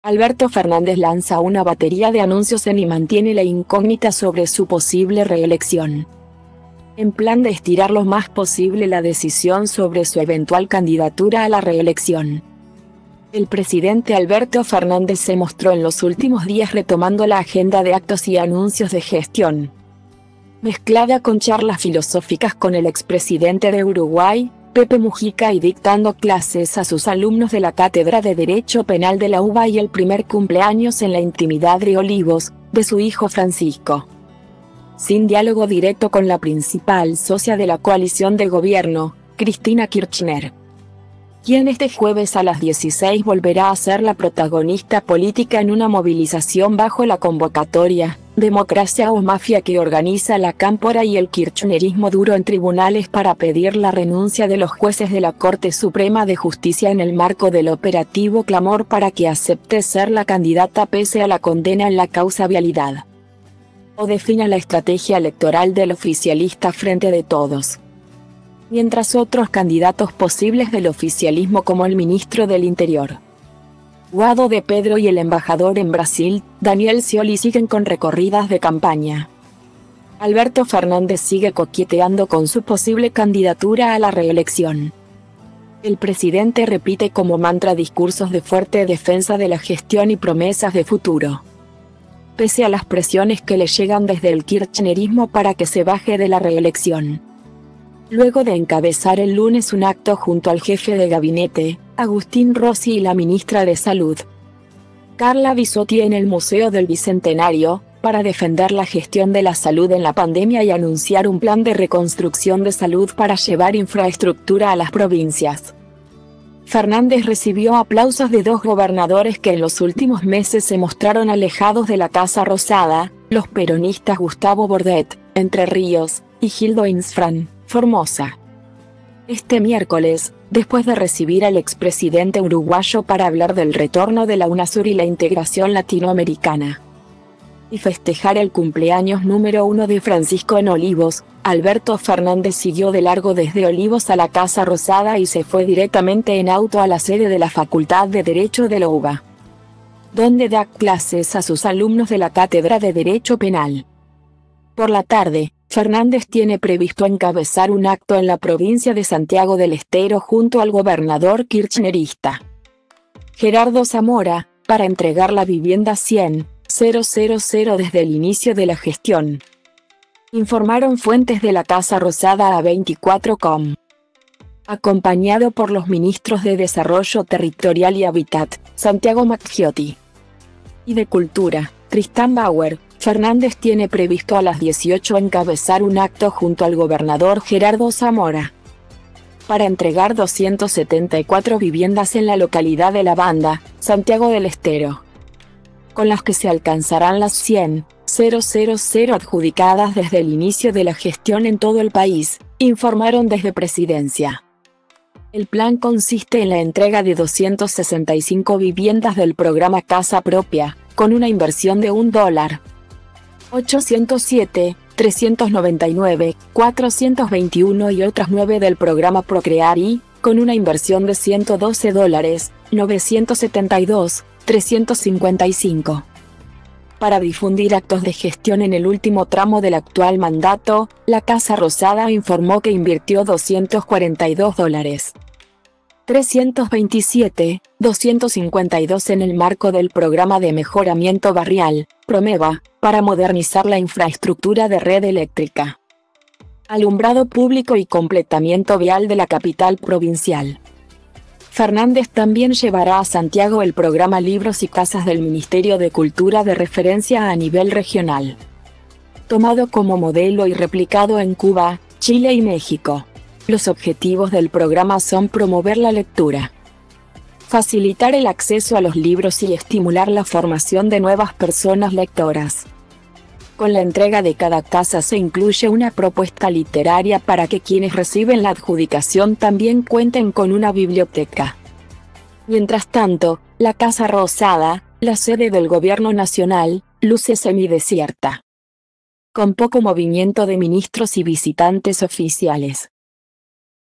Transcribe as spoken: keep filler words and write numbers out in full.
Alberto Fernández lanza una batería de anuncios en y mantiene la incógnita sobre su posible reelección. En plan de estirar lo más posible la decisión sobre su eventual candidatura a la reelección. El presidente Alberto Fernández se mostró en los últimos días retomando la agenda de actos y anuncios de gestión, mezclada con charlas filosóficas con el expresidente de Uruguay, Pepe Mujica, y dictando clases a sus alumnos de la Cátedra de Derecho Penal de la U B A y el primer cumpleaños en la intimidad de Olivos, de su hijo Francisco. Sin diálogo directo con la principal socia de la coalición de gobierno, Cristina Kirchner, quien este jueves a las dieciséis volverá a ser la protagonista política en una movilización bajo la convocatoria Democracia o Mafia, que organiza la Cámpora y el kirchnerismo duro en tribunales para pedir la renuncia de los jueces de la Corte Suprema de Justicia en el marco del operativo Clamor para que acepte ser la candidata pese a la condena en la causa Vialidad. O defina la estrategia electoral del oficialista Frente de Todos. Mientras otros candidatos posibles del oficialismo como el ministro del Interior, Guado de Pedro, y el embajador en Brasil, Daniel Scioli, siguen con recorridas de campaña. Alberto Fernández sigue coqueteando con su posible candidatura a la reelección. El presidente repite como mantra discursos de fuerte defensa de la gestión y promesas de futuro, pese a las presiones que le llegan desde el kirchnerismo para que se baje de la reelección. Luego de encabezar el lunes un acto junto al jefe de gabinete, Agustín Rossi, y la ministra de Salud, Carla Bisotti, en el Museo del Bicentenario, para defender la gestión de la salud en la pandemia y anunciar un plan de reconstrucción de salud para llevar infraestructura a las provincias. Fernández recibió aplausos de dos gobernadores que en los últimos meses se mostraron alejados de la Casa Rosada, los peronistas Gustavo Bordet, Entre Ríos, y Gildo Insfrán, Formosa. Este miércoles, después de recibir al expresidente uruguayo para hablar del retorno de la UNASUR y la integración latinoamericana, y festejar el cumpleaños número uno de Francisco en Olivos, Alberto Fernández siguió de largo desde Olivos a la Casa Rosada y se fue directamente en auto a la sede de la Facultad de Derecho de la U B A, donde da clases a sus alumnos de la Cátedra de Derecho Penal. Por la tarde, Fernández tiene previsto encabezar un acto en la provincia de Santiago del Estero junto al gobernador kirchnerista Gerardo Zamora, para entregar la vivienda cien mil desde el inicio de la gestión, informaron fuentes de la Casa Rosada a veinticuatro punto com. Acompañado por los ministros de Desarrollo Territorial y Hábitat, Santiago Maggiotti, y de Cultura, Tristán Bauer, Fernández tiene previsto a las dieciocho encabezar un acto junto al gobernador Gerardo Zamora, para entregar doscientas setenta y cuatro viviendas en la localidad de La Banda, Santiago del Estero, con las que se alcanzarán las cien mil adjudicadas desde el inicio de la gestión en todo el país, informaron desde Presidencia. El plan consiste en la entrega de doscientas sesenta y cinco viviendas del programa Casa Propia, con una inversión de un dólar ochocientos siete, trescientos noventa y nueve, cuatrocientos veintiuno y otras nueve del programa Procrear y, con una inversión de ciento doce dólares, novecientos setenta y dos, trescientos cincuenta y cinco. Para difundir actos de gestión en el último tramo del actual mandato, la Casa Rosada informó que invirtió doscientos cuarenta y dos dólares. trescientos veintisiete, doscientos cincuenta y dos en el marco del Programa de Mejoramiento Barrial, Promeva, para modernizar la infraestructura de red eléctrica, alumbrado público y completamiento vial de la capital provincial. Fernández también llevará a Santiago el programa Libros y Casas del Ministerio de Cultura de referencia a nivel regional, tomado como modelo y replicado en Cuba, Chile y México. Los objetivos del programa son promover la lectura, facilitar el acceso a los libros y estimular la formación de nuevas personas lectoras. Con la entrega de cada casa se incluye una propuesta literaria para que quienes reciben la adjudicación también cuenten con una biblioteca. Mientras tanto, la Casa Rosada, la sede del Gobierno Nacional, luce semidesierta, con poco movimiento de ministros y visitantes oficiales.